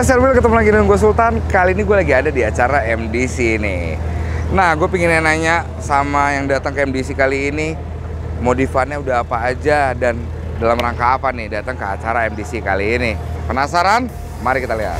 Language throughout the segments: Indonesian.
Serbil, ketemu lagi dengan gue Sultan. Kali ini gue lagi ada di acara MDC nih. Nah, gue pengen nanya sama yang datang ke MDC kali ini, modifannya udah apa aja dan dalam rangka apa nih datang ke acara MDC kali ini. Penasaran? Mari kita lihat.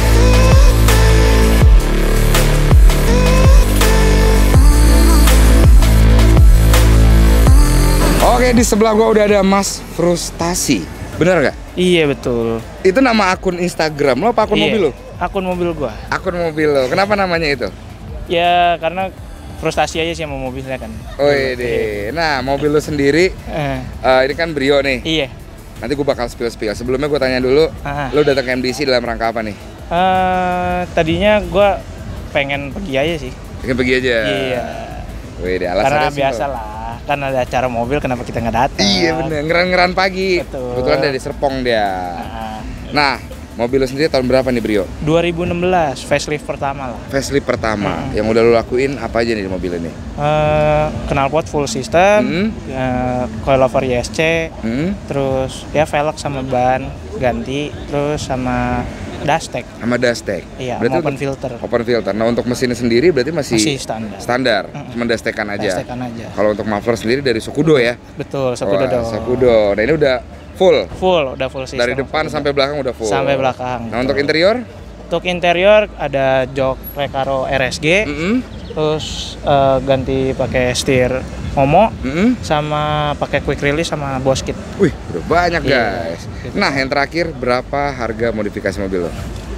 Oke, di sebelah gua udah ada Mas Frustasi. Bener nggak? Iya, betul. Itu nama akun Instagram lo apa akun mobil lo? Akun mobil gua. Akun mobil lo. Kenapa namanya itu? Ya karena frustasi aja sih sama mobilnya kan. Oh iya. Nah, mobil lo sendiri ini kan Brio nih. Iya. Nanti gue bakal spill-spill. Sebelumnya gue tanya dulu, lo datang ke MDC dalam rangka apa nih? Tadinya gua pengen pergi aja sih. Pengen pergi aja? Iya. Wih, alasannya karena simpel. biasa lah. Kan ada acara mobil, kenapa kita nggak datang? Iya bener, ngeran-ngeran pagi. Betul. Kebetulan dari Serpong dia. Nah, mobil lo sendiri tahun berapa nih Brio? 2016, facelift pertama lah. Facelift pertama. Yang udah lo lakuin apa aja nih di mobil ini? Knalpot full system, coilover ISC, terus ya velg sama ban ganti, terus sama dashtek. Sama dashtek. Iya, berarti open filter. Open filter. Nah, untuk mesinnya sendiri berarti masih standar. Standar, cuma dashtekan aja. Dashtekan aja. Kalau untuk muffler sendiri dari Sokudo ya? Betul, Sokudo dong. Sokudo. Nah, ini udah full. Udah full system. Dari depan sampai belakang udah full. Sampai belakang. Nah, untuk interior? Untuk interior ada jok Recaro RSG. Terus ganti pakai setir Momo, sama pakai quick release sama Bosch kit. Wih, udah banyak guys. Nah, yang terakhir berapa harga modifikasi mobil lo?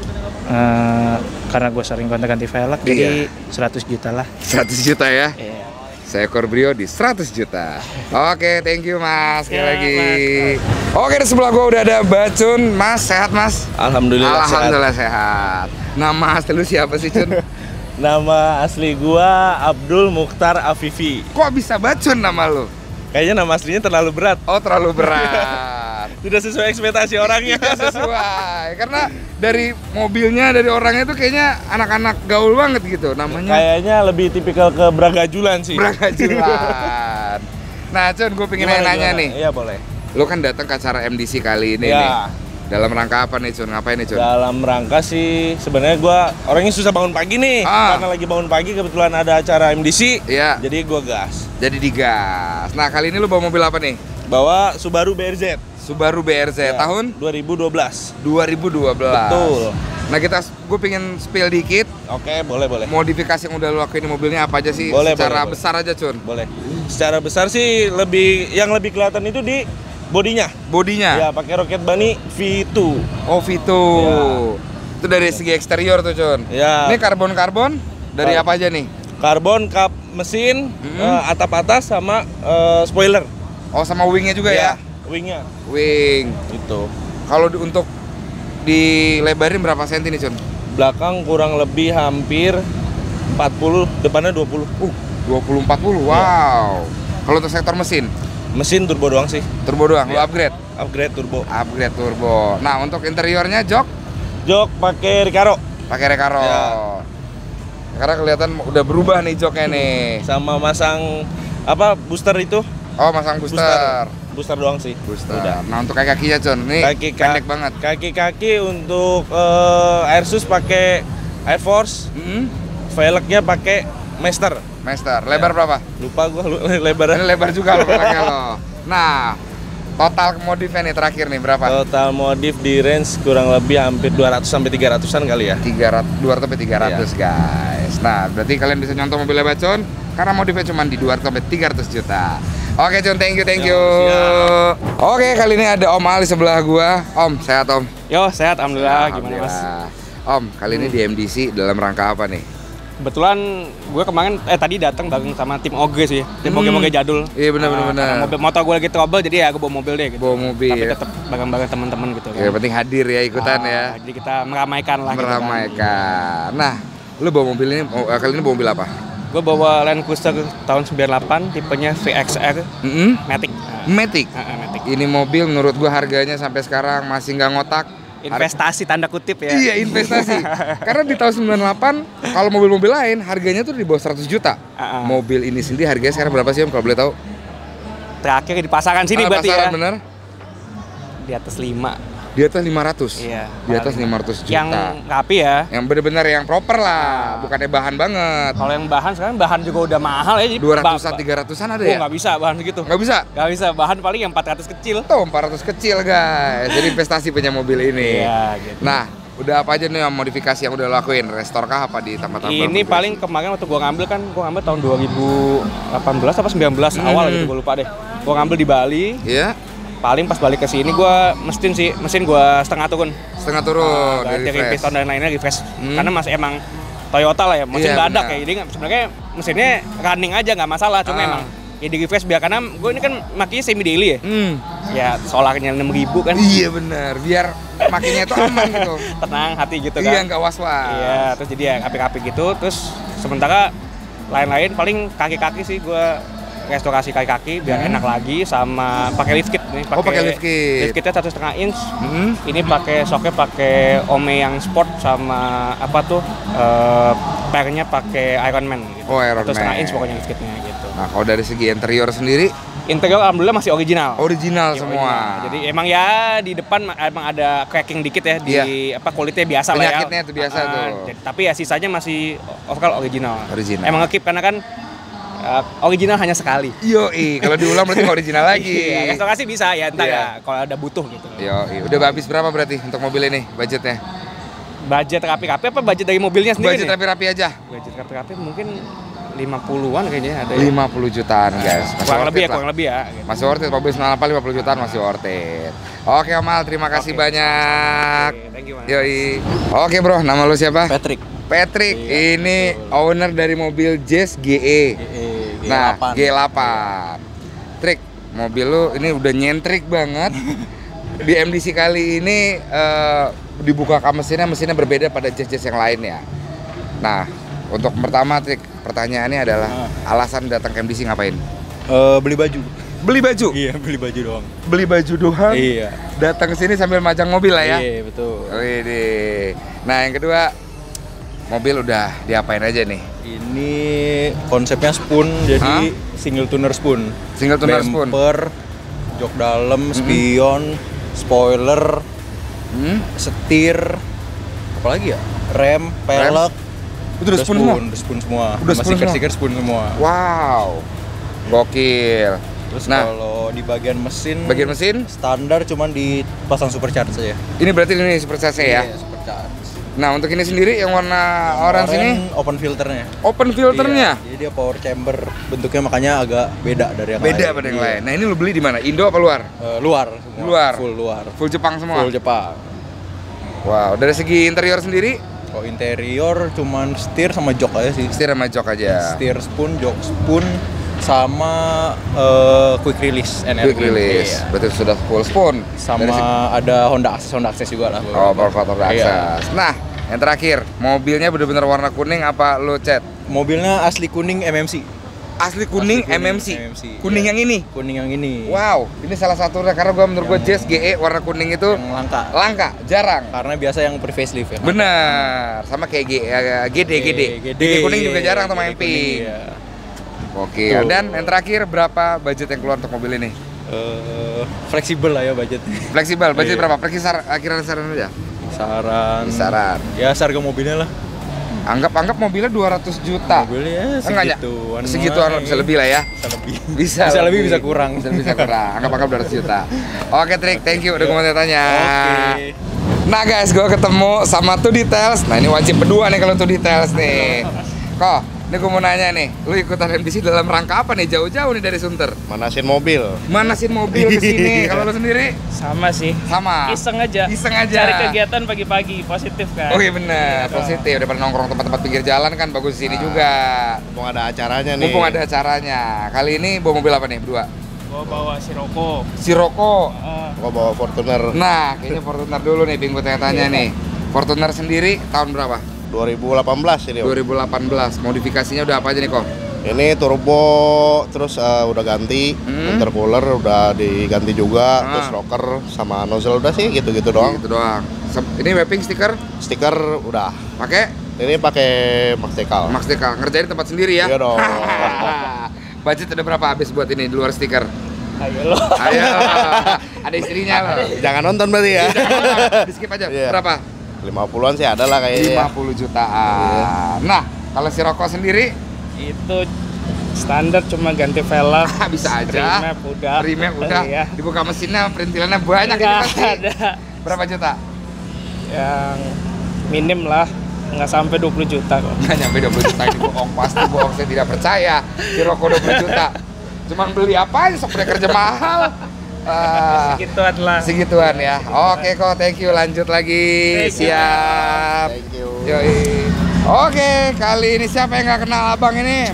Karena gue sering gonta-ganti velg, jadi 100 juta lah. 100 juta ya? Iya. Seekor Brio di 100 juta. Oke, thank you Mas. Sekali lagi. Mas. Oke, di sebelah gua udah ada Bacun. Mas, sehat Mas? Alhamdulillah sehat. Nama asli lu siapa sih, Cun? Nama asli gua Abdul Mukhtar Afifi. Kok bisa Bacun nama lu? Kayaknya nama aslinya terlalu berat. Oh, terlalu berat. Tidak sesuai ekspektasi orangnya. Tidak sesuai. Karena dari mobilnya, dari orangnya tuh kayaknya anak-anak gaul banget gitu namanya. Kayaknya lebih tipikal ke Bragajulan sih. Bragajulan. Nah, Cun, gue pengen nanya nih. Iya, boleh. Lo kan datang ke acara MDC kali ini nih. Dalam rangka apa nih, Cun? Ngapain nih, Cun? Dalam rangka sih sebenarnya gua orangnya susah bangun pagi nih. Karena lagi bangun pagi kebetulan ada acara MDC. Iya. Jadi gua gas. Jadi digas. Nah, kali ini lo bawa mobil apa nih? Bawa Subaru BRZ. Subaru BRZ tahun 2012. 2012. Betul. Nah, gue pengen spill dikit. Oke, boleh. Modifikasi yang udah lo lakuin di mobilnya apa aja sih? Boleh, secara boleh. besar aja, Cun. Boleh. Secara besar sih yang lebih kelihatan itu di bodinya. Ya, pakai roket bunny V2. Oh, V2. Ya. Itu dari segi eksterior tuh, Cun. Ya. Ini karbon dari apa aja nih? Karbon, kap mesin, atap atas sama spoiler. Oh, sama wingnya juga ya? Wingnya. Wing. Itu. Kalau untuk dilebarin berapa senti nih, Cun? Belakang kurang lebih hampir 40, depannya 20. 20-40, wow. Kalau untuk sektor mesin? Mesin turbo doang sih. Turbo doang, lo upgrade? Upgrade turbo. Upgrade turbo. Nah, untuk interiornya jok? Jok pakai Recaro. Pakai Recaro. Ya. Karena kelihatan udah berubah nih joknya nih. Sama masang booster itu. Oh, masang booster. Booster doang sih. Booster. Udah. Nah, untuk kaki-kakinya, Con. Ini pendek banget. Kaki-kaki untuk Airsus pakai Air Force. Velgnya pakai Master. Lebar berapa? Lupa gua lebar. Ini lebar juga loh belakangnya loh. Nah, total modifnya nih terakhir nih berapa? Total modif di range kurang lebih hampir 200 sampai 300-an kali ya. 200 sampai 300 guys. Nah, berarti kalian bisa nyontoh mobilnya Bacon karena modifnya cuma di 200 sampai 300 juta. Oke, Con, thank you. Oke, kali ini ada Om Al di sebelah gua. Om, sehat Om? Yo, sehat alhamdulillah. Gimana Mas? Om, kali ini di MDC dalam rangka apa nih? Kebetulan gue kemarin tadi datang bareng sama tim Oge sih, tim Oge jadul. Iya benar. Mobil motor gue lagi trouble jadi ya gue bawa mobil deh gitu. Bawa mobil. Tapi tetap bareng-bareng teman-teman gitu kan. Ya penting hadir ya ikutan ya. Jadi kita meramaikan lah. Meramaikan. Gitu kan. Nah, lu bawa mobil ini kali ini bawa mobil apa? Gue bawa Land Cruiser tahun 98 tipenya VXR Matic. Matic. Ini mobil menurut gue harganya sampai sekarang masih nggak ngotak. Investasi tanda kutip ya. Iya, investasi. Karena di tahun 98 kalau mobil-mobil lain harganya tuh di bawah 100 juta. Mobil ini sendiri harganya sekarang berapa sih Om kalau boleh tahu? Terakhir di pasaran sini berarti pasaran ya. Bener? Di atas 5. Di Di atas 500? Iya. Di atas 500 juta. Yang rapi ya. Yang bener-bener yang proper lah, bukannya bahan banget. Kalau yang bahan sekarang bahan juga udah mahal ya. 200-an, 300-an ada ya? Oh nggak bisa bahan segitu. Nggak bisa? Nggak bisa, bahan paling yang 400 kecil. Tuh 400 kecil guys. Jadi investasi punya mobil ini. Iya gitu. Nah, udah apa aja nih yang modifikasi yang udah lo lakuin? Restore kah apa di tempat-tempat? Ini paling kemarin waktu gua ngambil kan, gua ngambil tahun 2018 apa 19 awal gitu, gua lupa deh. Gua ngambil di Bali. Iya. Paling pas balik ke sini gua mesin gua setengah turun. Setengah turun. Dari piston dan lainnya refresh. Karena masih emang Toyota lah ya, mesin badak ya. Jadi sebenarnya mesinnya running aja nggak masalah, cuma emang ya di refresh biar, karena gue ini kan makinya semi daily ya. Ya solarnya 6.000 kan. Iya benar, biar makinya itu aman gitu. Tenang hati gitu kan. Iya, nggak was-was. Iya, terus jadi ya api-api gitu. Terus sementara lain-lain paling kaki-kaki sih gue restorasi kaki-kaki biar enak lagi, sama pakai lift kit nih. Pakai lift kit. Lift kitnya 1,5 inch. Ini pakai soknya pakai Ome yang sport, sama apa tuh pernya pakai Ironman gitu. Oh, Ironman. 1,5 inch pokoknya lift kitnya gitu. Nah, kalau dari segi interior sendiri? Interior alhamdulillah masih original. Original Ya, semua. original. Jadi emang ya di depan emang ada cracking dikit ya di apa kulitnya biasa lah ya. Penyakitnya itu biasa tuh. Tapi ya sisanya masih overall original. Original. Emang nge-keep karena kan original hanya sekali. Yoi, kalau diulang berarti nggak original lagi. Iya, restorasi bisa ya, entar ya kalau ada butuh gitu. Yoi, udah habis berapa berarti untuk mobil ini budgetnya? Budget rapi-rapi apa budget dari mobilnya sendiri? Budget rapi-rapi aja. Budget rapi-rapi mungkin 50-an kayaknya ada ya. 50 jutaan guys. Kurang lebih ya, gitu. Masih worth it, mobil 98 50 jutaan masih worth it. Oke Amal, terima kasih banyak. Thank you, Mas. Yoi. Oke bro, nama lu siapa? Patrick. Patrick, ini owner dari mobil Jazz GE. Nah, G8. Trik, mobil lu ini udah nyentrik banget. Di MDC kali ini dibuka mesinnya berbeda pada Jazz yang lainnya. Nah, untuk pertama Trik, pertanyaannya adalah alasan datang ke MDC ngapain? Beli baju. Beli baju? Iya, beli baju doang. Beli baju doang? Iya. Datang ke sini sambil majang mobil lah ya? Iya, betul. Wih. Nah, yang kedua, mobil udah diapain aja nih? Ini konsepnya spoon, jadi single tuner spoon. Single tuner spoon. Bumper, jok dalam, spion, spoiler, setir, apalagi ya? Rem, pelek. Itu udah spoon semua? Udah spoon semua. Udah Sama spoon semua? stiker spoon semua. Wow, gokil. Terus Nah, kalau di bagian mesin standar cuman dipasang supercharge saja. Ini berarti ini super CC ya? Iya, supercharge. Nah, untuk ini sendiri yang warna orange ini open filternya. open filternya? Iya, jadi dia power chamber, bentuknya makanya agak beda dari yang lain. Beda pada yang lain. Nah, ini lu beli di mana? Indo apa luar? Luar semua. Luar? Full luar. Full Jepang semua? Full Jepang. Wow, dari segi interior sendiri? Kalau interior cuman setir sama jok aja sih. Setir sama jok aja? Setir spoon, jok spoon, sama quick release NRV. Quick release, Iya. berarti sudah full spoon. Sama ada Honda Access juga lah. Oh, power Honda Iya. Access. Nah, yang terakhir, mobilnya benar-benar warna kuning apa lo cat? Mobilnya asli kuning MMC. Asli kuning, Asli kuning MMC. MMC, Kuning iya. yang ini? Kuning yang ini. Wow, ini salah satunya karena menurut gue Jazz GE warna kuning itu Yang langka. langka, jarang. Karena biasa yang pre-facelift ya. Benar, sama kayak GD. GD kuning juga jarang tuh main GD pink. kuning, iya. Oke, Tuh. dan yang terakhir berapa budget yang keluar untuk mobil ini? Fleksibel lah ya budgetnya. Fleksibel, budget Iya. berapa? Akhiran saran aja. Kisaran. Ya harga mobilnya lah. Anggap mobilnya 200 juta. Mobilnya Enggak, segituan. segituan bisa lebih lah ya. Bisa lebih. Bisa lebih, bisa kurang. Bisa kurang. Anggap 200 juta. Oke, Trik, thank you udah mau tanya. Oke. Nah guys, gue ketemu sama Two Details. Nah ini wajib berdua nih kalau Two Details nih. Kok, ini gue mau nanya nih, lu ikutan MDC dalam rangka apa nih? Jauh-jauh nih dari Sunter. Manasin mobil. Manasin mobil ke sini. Kalau lu sendiri? Sama sih. Sama. Iseng aja. Iseng aja. Cari kegiatan pagi-pagi, positif kan. Oh iya benar, positif. Daripada nongkrong tempat-tempat pinggir jalan kan bagus di sini juga. Mumpung ada acaranya nih. Mumpung ada acaranya. Kali ini bawa mobil apa nih berdua? Gua bawa Sirocco. Sirocco. Gua bawa Fortuner Nah, kayaknya Fortuner dulu nih, Bing, gue tanya-tanya nih. Fortuner sendiri tahun berapa? 2018 ini. 2018. Modifikasinya udah apa aja nih, kok? Ini turbo, terus udah ganti, intercooler udah diganti juga, terus rocker sama nozzle udah sih gitu-gitu doang. Gitu doang. Ini wrapping stiker? Stiker udah. Pakai? Ini pakai Max Decal. Max Decal. Ngerjain tempat sendiri ya? Iya dong. Budget udah berapa habis buat ini di luar stiker? Ayo lo. Ayo. Ada istrinya loh. Jangan nonton berarti ya. Di skip aja. Iya. Berapa? 50-an sih ada lah kayaknya. 50 jutaan. Nah, kalau si Roko sendiri Itu standar cuma ganti velg. bisa aja. Remap udah. Remap udah. Iya. Dibuka mesinnya, perintilannya banyak ini Nggak pasti. ada. Berapa juta? Yang minim lah, nggak sampai 20 juta kok. Nggak nyampe 20 juta, ini bohong, pasti bohong, saya tidak percaya. Si Roko 20 juta. Cuman beli apa aja, sok udah kerja mahal. Segituan lah. Segituan ya. Oke kok, thank you. Lanjut lagi. Siap. Thank you. Yoi. Oke, kali ini siapa yang nggak kenal abang ini?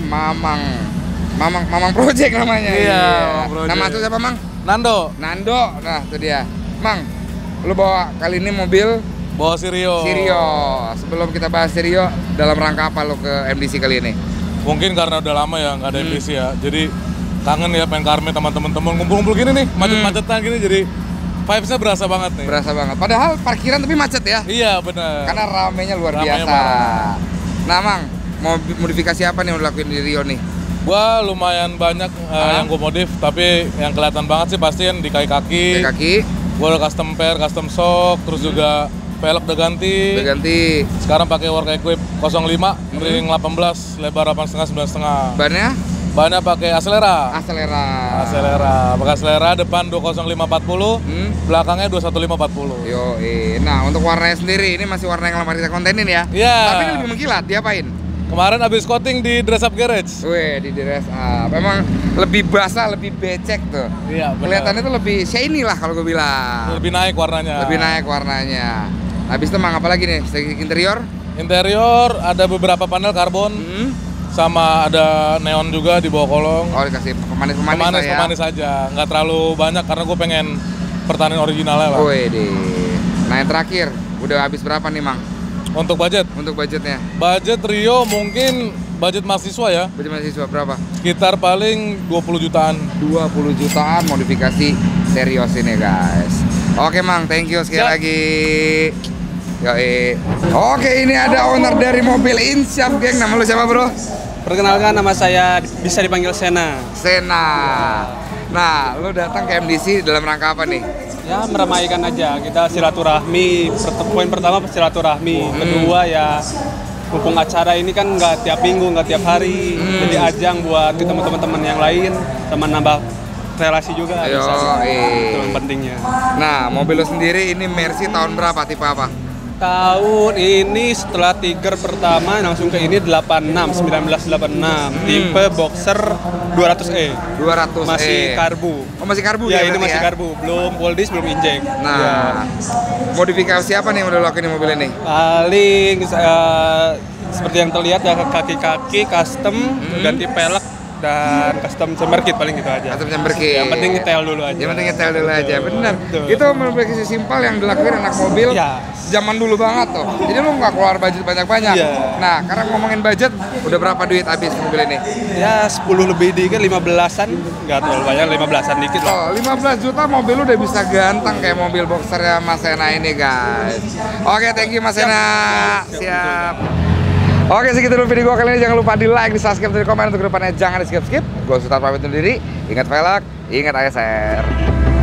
Mamang Project namanya. Iya, Mamang Project. Nama itu siapa, Mang? Nando, Nando. Nah, itu dia. Mang, lu bawa kali ini mobil bawa Sirio. Sebelum kita bahas Sirio, dalam rangka apa lu ke MDC kali ini? Mungkin karena udah lama ya nggak ada MDC ya, jadi kangen ya pengen karme sama teman-teman ngumpul-ngumpul gini nih, macet-macetan gini, jadi vibes-nya berasa banget nih. Berasa banget. Padahal parkiran tapi macet ya. Iya benar. Karena ramenya luar Ramenya biasa. parah. Nah, Mang, mau modifikasi apa nih yang lu lakuin di Rio nih? Gua lumayan banyak yang gue modif, tapi yang kelihatan banget sih pasti yang di kaki-kaki. Kaki Gua udah custom pair, custom shock, terus juga velg udah ganti. udah ganti. Sekarang pakai work equip 05, ring 18, lebar 8,5, 9,5. Bannya Bannya pakai Acelera. Pakai Acelera depan 20540, belakangnya 21540. Yo, nah untuk warnanya sendiri ini masih warna yang lama kita kontenin ya. Iya. Tapi ini lebih mengkilat, diapain? Kemarin habis coating di Dress Up Garage. Weh, di dress up. Memang lebih basah, lebih becek tuh. Iya, benar. Kelihatannya tuh lebih shiny lah kalau gue bilang. Lebih naik warnanya. Lebih naik warnanya. Habis itu Mang apa lagi nih? Segi interior? Interior ada beberapa panel karbon, sama ada neon juga di bawah kolong. Oh, dikasih pemanis-pemanis lah ya. Pemanis aja, nggak terlalu banyak karena gue pengen pertahanan originalnya lah. Wih deh. Nah yang terakhir, udah habis berapa nih Mang? Untuk budget Budgetnya? Budget Rio mungkin budget mahasiswa ya, Budget mahasiswa berapa? sekitar paling 20 jutaan. 20 jutaan modifikasi serius ini guys. Oke Mang, thank you sekali Siap. lagi. Yoi. Oke, ini ada owner dari mobil Insyaf geng. Nama lu siapa bro? Perkenalkan, nama saya bisa dipanggil Sena. Sena. Nah, lu datang ke MDC dalam rangka apa nih? Ya meramaikan aja, kita silaturahmi. Poin pertama silaturahmi, kedua ya mumpung acara ini kan nggak tiap minggu, nggak tiap hari, jadi ajang buat ketemu teman-teman yang lain, sama nambah relasi juga. Ayo, Itu yang pentingnya. Nah, mobil lu sendiri ini Mercy tahun berapa? Tipe apa? Tahun ini setelah Tiger pertama langsung ke ini 1986, tipe Boxer 200E. 200 Masih karbu. Oh, masih karbu Ya, ya ini berarti masih ya? karbu, belum full disk, belum injek. Nah, modifikasi apa nih yang udah lu lakuin di mobil ini? Paling seperti yang terlihat ya, kaki-kaki custom, ganti pelek dan custom chamber kit, paling gitu aja. Custom chamber kit. Yang penting nyetel dulu aja. Yang penting nyetel dulu aja, bener. Betul. Itu modifikasi simpel yang dilakuin anak mobil Ya. zaman dulu banget tuh. Jadi lu nggak keluar budget banyak-banyak. Iya. Nah, karena ngomongin budget, udah berapa duit habis mobil ini? Ya 10 lebih dikit, 15-an, nggak terlalu banyak, 15-an dikit lah. Oh, 15 juta mobil lu udah bisa ganteng kayak mobil boxernya Mas Sena ini guys. Oke, thank you Mas Sena. Siap. Oke, segitu dulu video gue kali ini. Jangan lupa di like, di subscribe, dan di komen untuk kedepannya jangan di skip-skip. Gue Sultan pamit undur diri. Ingat velg, ingat ASR.